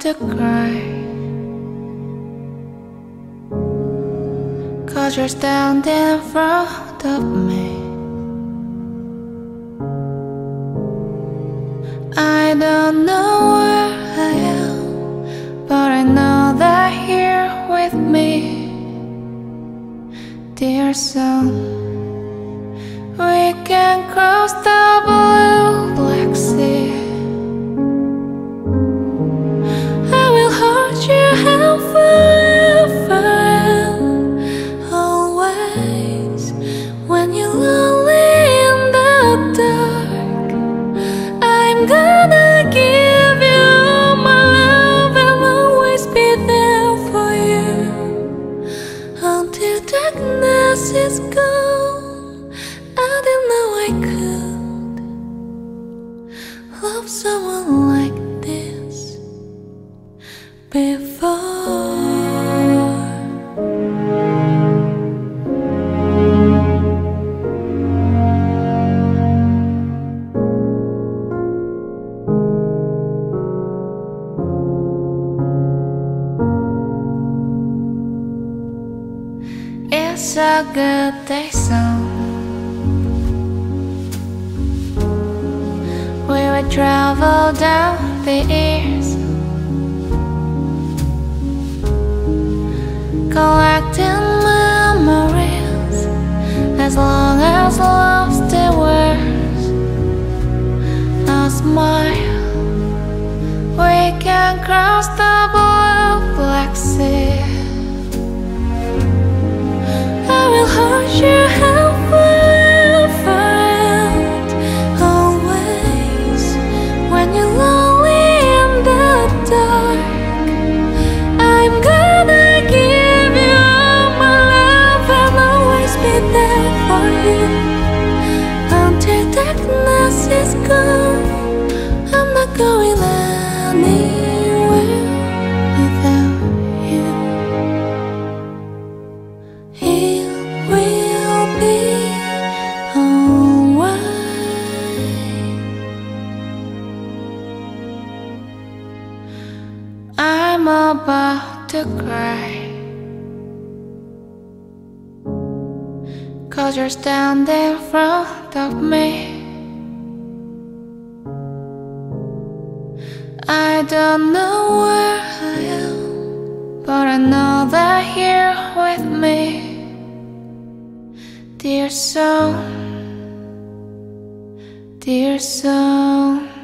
to cry, 'cause you're standing in front of me. I don't know where I am, but I know that you're with me. Dear son, we can cross the blue black sea. I will hold your hand forever and always. When you're lonely in the dark, I'm gonna give you my love and always be there for you. Until darkness is gone, I didn't know I could love someone like this before. It's a good day song. We would travel down the years, collecting memories, as long as love still wears a smile. We can cross the blue black sea. I will hold your hand forever and always. When you're lonely in the dark, I'm gonna give you my love and always be there for you. Until darkness is gone, I'm not going anywhere without you. It will be alright. I'm about to cry, 'cause you're standing in front of me. I don't know where I am, but I know that you're with me. Dear son, dear son.